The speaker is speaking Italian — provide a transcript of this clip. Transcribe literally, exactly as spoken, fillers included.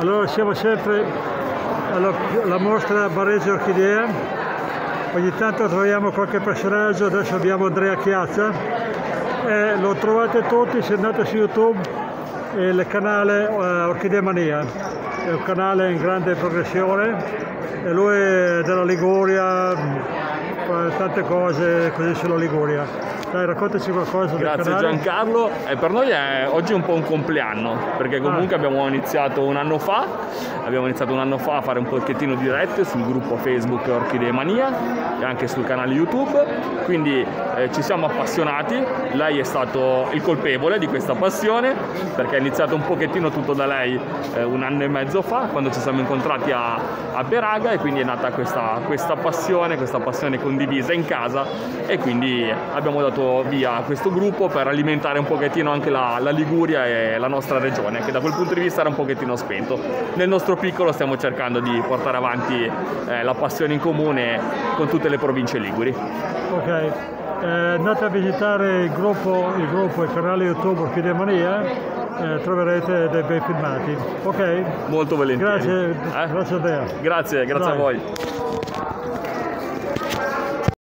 Allora siamo sempre alla, alla mostra Barese Orchidea, ogni tanto troviamo qualche personaggio, adesso abbiamo Andrea Chiazza, e lo trovate tutti se andate su YouTube, il canale uh, Orchidea Mania, è un canale in grande progressione e lui è della Liguria, fa tante cose così sulla Liguria. Dai, raccontaci qualcosa del Grazie canale. Giancarlo, eh, per noi è oggi è un po' un compleanno, perché comunque ah. abbiamo iniziato un anno fa, abbiamo iniziato un anno fa a fare un pochettino di dirette sul gruppo Facebook Orchidea Mania e anche sul canale YouTube, quindi eh, ci siamo appassionati, lei è stato il colpevole di questa passione, perché è iniziato un pochettino tutto da lei eh, un anno e mezzo fa, quando ci siamo incontrati a, a Peraga, e quindi è nata questa, questa passione, questa passione condivisa in casa, e quindi abbiamo dato via a questo gruppo per alimentare un pochettino anche la, la Liguria e la nostra regione, che da quel punto di vista era un pochettino spento. Nel nostro piccolo stiamo cercando di portare avanti eh, la passione in comune con tutte le province liguri. Ok, eh, andate a visitare il gruppo, il gruppo, il canale YouTube Orchidea Mania, eh, troverete dei bei filmati. Ok? Molto volentieri. Grazie, eh? grazie a te. Grazie, grazie Dai. a voi.